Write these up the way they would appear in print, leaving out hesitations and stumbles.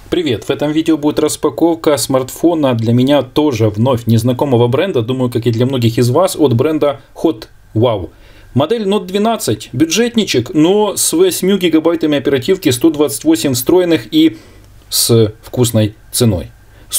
Привет! В этом видео будет распаковка смартфона для меня тоже вновь незнакомого бренда, думаю, как и для многих из вас, от бренда HotWow. Модель Note 12, бюджетничек, но с 8 гигабайтами оперативки, 128 встроенных и с вкусной ценой.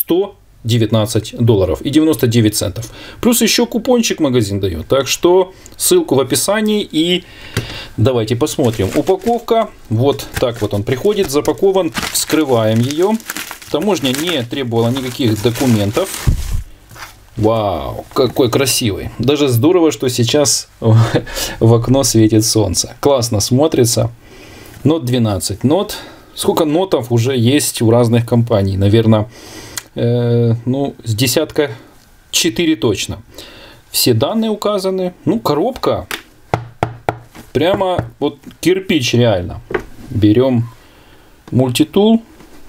$119 и 99 центов. Плюс еще купончик магазин дает. Так что ссылку в описании и давайте посмотрим. Упаковка. Вот так вот он приходит. Запакован. Вскрываем ее. Таможня не требовала никаких документов. Вау, какой красивый. Даже здорово, что сейчас в окно светит солнце. Классно смотрится. Note 12. Note. Сколько нотов уже есть у разных компаний? Наверное, ну, с десятка 4 точно. Все данные указаны. Ну, коробка прямо вот кирпич реально. Берем мультитул,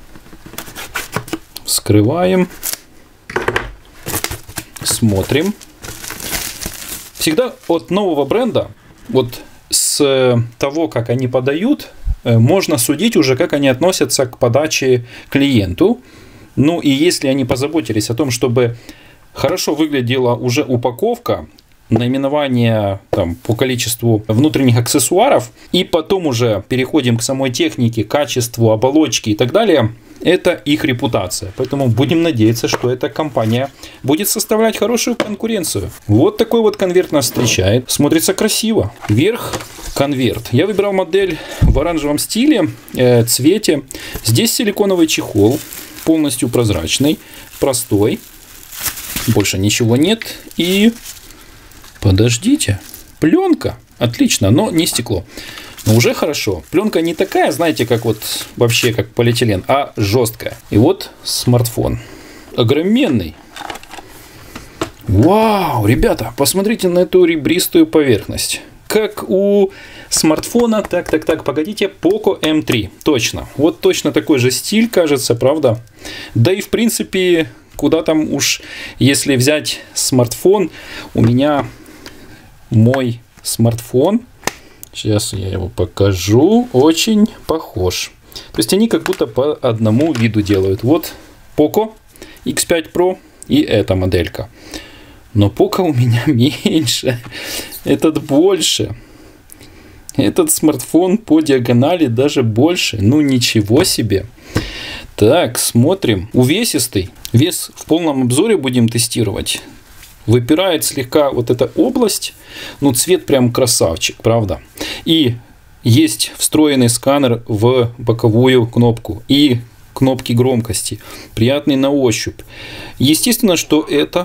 вскрываем, смотрим. Всегда от нового бренда, вот с того, как они подают, можно судить уже, как они относятся к подаче клиенту. Ну и если они позаботились о том, чтобы хорошо выглядела уже упаковка, наименование там, по количеству внутренних аксессуаров, и потом уже переходим к самой технике, качеству, оболочки и так далее, это их репутация. Поэтому будем надеяться, что эта компания будет составлять хорошую конкуренцию. Вот такой вот конверт нас встречает. Смотрится красиво. Вверх конверт. Я выбирал модель в оранжевом стиле, цвете. Здесь силиконовый чехол. Полностью прозрачный, простой, больше ничего нет. И подождите, пленка, отлично, но не стекло, но уже хорошо. Пленка не такая, знаете, как вот вообще как полиэтилен, а жесткая. И вот смартфон, огроменный. Вау, ребята, посмотрите на эту ребристую поверхность. Как у смартфона, так, погодите, Poco M3, точно, вот точно такой же стиль, кажется, правда? Да и в принципе, куда там уж, если взять смартфон, у меня мой смартфон, сейчас я его покажу, очень похож. То есть они как будто по одному виду делают. Вот Poco X5 Pro и эта моделька. Но Poco у меня меньше, этот больше. Этот смартфон по диагонали даже больше. Ну ничего себе. Так, смотрим. Увесистый. Вес в полном обзоре будем тестировать. Выпирает слегка вот эта область. Ну цвет прям красавчик, правда. И есть встроенный сканер в боковую кнопку. И кнопки громкости. Приятный на ощупь. Естественно, что это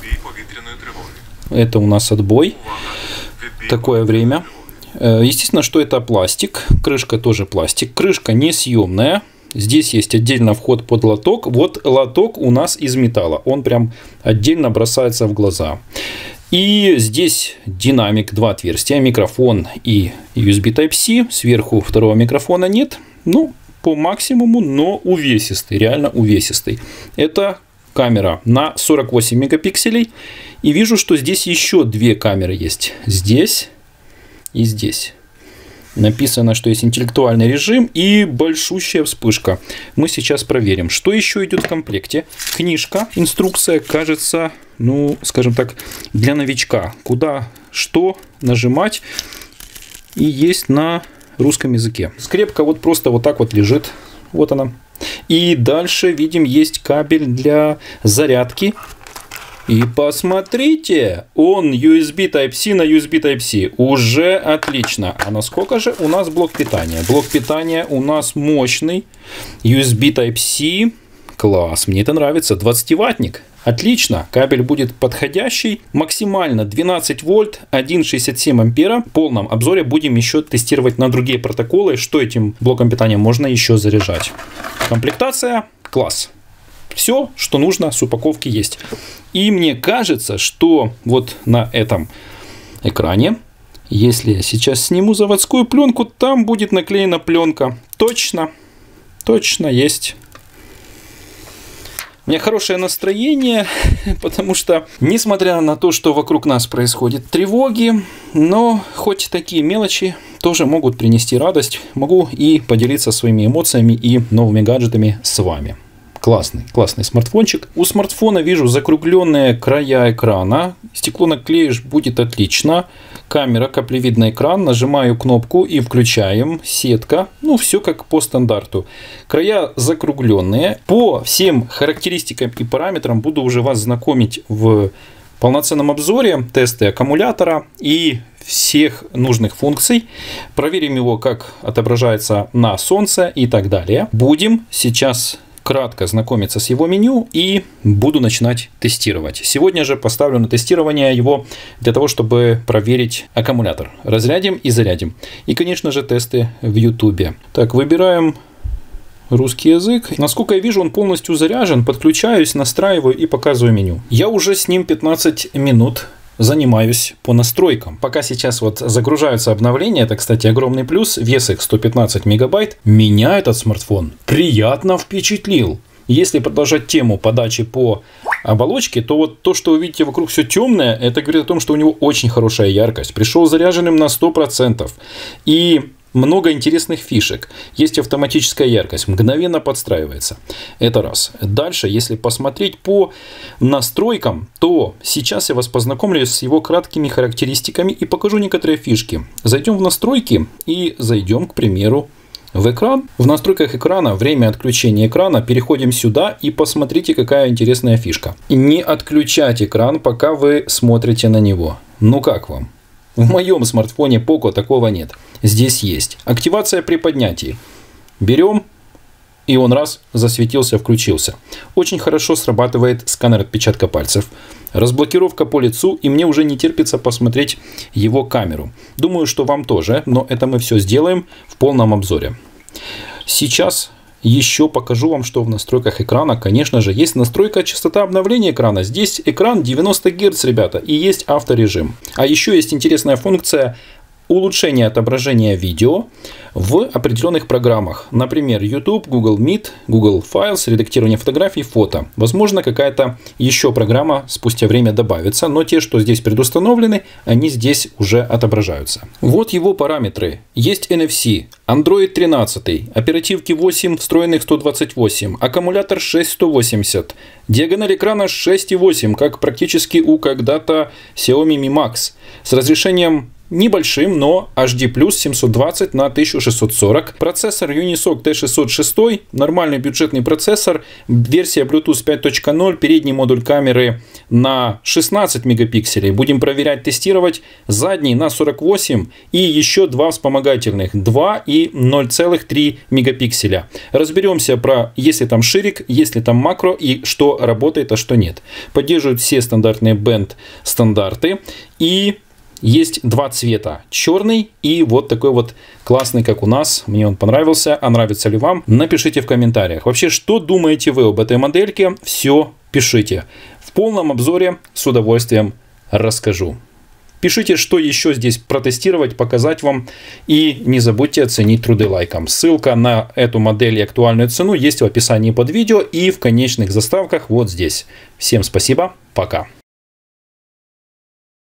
у нас отбой. Такое время. Естественно, что это пластик. Крышка тоже пластик. Крышка несъемная. Здесь есть отдельно вход под лоток. Вот лоток у нас из металла. Он прям отдельно бросается в глаза. И здесь динамик, 2 отверстия, микрофон и USB Type-C. Сверху второго микрофона нет. Ну, по максимуму, но увесистый. Реально увесистый. Это камера на 48 мегапикселей. И вижу, что здесь еще 2 камеры есть. Здесь и здесь. Написано, что есть интеллектуальный режим и большущая вспышка. Мы сейчас проверим, что еще идет в комплекте. Книжка, инструкция, кажется, ну, скажем так, для новичка. Куда, что нажимать. И есть на русском языке. Скрепка вот просто вот так вот лежит. Вот она. И дальше видим, есть кабель для зарядки. И посмотрите, он USB Type-C на USB Type-C. Уже отлично. А насколько же у нас блок питания? Блок питания у нас мощный. USB Type-C. Класс, мне это нравится. 20-ваттник. Отлично. Кабель будет подходящий. Максимально 12 вольт, 1,67 ампера. В полном обзоре будем еще тестировать на другие протоколы, что этим блоком питания можно еще заряжать. Комплектация. Класс. Все, что нужно с упаковки есть. И мне кажется, что вот на этом экране, если я сейчас сниму заводскую пленку, там будет наклеена пленка. Точно, точно есть. У меня хорошее настроение, потому что, несмотря на то, что вокруг нас происходят тревоги, но хоть такие мелочи, тоже могут принести радость. Могу и поделиться своими эмоциями и новыми гаджетами с вами. Классный смартфончик. У смартфона вижу закругленные края экрана. Стекло наклеишь, будет отлично. Камера, каплевидный экран. Нажимаю кнопку и включаем. Сетка. Ну, все как по стандарту. Края закругленные. По всем характеристикам и параметрам буду уже вас знакомить в полноценном обзоре. Тесты аккумулятора и всех нужных функций. Проверим его, как отображается на солнце и так далее. Будем сейчас кратко знакомиться с его меню и буду начинать тестировать. Сегодня же поставлю на тестирование его для того, чтобы проверить аккумулятор. Разрядим и зарядим. И, конечно же, тесты в YouTube. Так, выбираем русский язык. Насколько я вижу, он полностью заряжен. Подключаюсь, настраиваю и показываю меню. Я уже с ним 15 минут занимаюсь по настройкам. Пока сейчас вот загружаются обновления, это, кстати, огромный плюс, вес их 115 мегабайт, меня этот смартфон приятно впечатлил. Если продолжать тему подачи по оболочке, то вот то, что вы видите вокруг все темное, это говорит о том, что у него очень хорошая яркость. Пришел заряженным на 100%. И много интересных фишек. Есть автоматическая яркость, мгновенно подстраивается. Это раз. Дальше, если посмотреть по настройкам, то сейчас я вас познакомлю с его краткими характеристиками и покажу некоторые фишки. Зайдем в настройки и зайдем, к примеру, в экран. В настройках экрана время отключения экрана. Переходим сюда и посмотрите, какая интересная фишка. Не отключать экран, пока вы смотрите на него. Ну как вам? В моем смартфоне Poco такого нет. Здесь есть. Активация при поднятии. Берем, и он раз засветился, включился. Очень хорошо срабатывает сканер отпечатка пальцев. Разблокировка по лицу, и мне уже не терпится посмотреть его камеру. Думаю, что вам тоже, но это мы все сделаем в полном обзоре. Сейчас еще покажу вам, что в настройках экрана, конечно же, есть настройка частота обновления экрана. Здесь экран 90 Гц, ребята, и есть авторежим. А еще есть интересная функция улучшения отображения видео в определенных программах. Например, YouTube, Google Meet, Google Files, редактирование фотографий, фото. Возможно, какая-то еще программа спустя время добавится, но те, что здесь предустановлены, они здесь уже отображаются. Вот его параметры. Есть NFC, Android 13, оперативки 8, встроенных 128, аккумулятор 6180, диагональ экрана 6,8, как практически у когда-то Xiaomi Mi Max, с разрешением небольшим, но HD+, 720 на 1640. Процессор Unisoc T606, нормальный бюджетный процессор, версия Bluetooth 5.0, передний модуль камеры на 16 мегапикселей. Будем проверять, тестировать. Задний на 48 и еще два вспомогательных, 2 и 0,3 мегапикселя. Разберемся про, если там ширик, если там макро и что работает, а что нет. Поддерживают все стандартные Band стандарты и есть два цвета, черный и вот такой вот классный, как у нас. Мне он понравился, а нравится ли вам? Напишите в комментариях. Вообще, что думаете вы об этой модельке? Все пишите. В полном обзоре с удовольствием расскажу. Пишите, что еще здесь протестировать, показать вам. И не забудьте оценить труды лайком. Ссылка на эту модель и актуальную цену есть в описании под видео и в конечных заставках вот здесь. Всем спасибо, пока.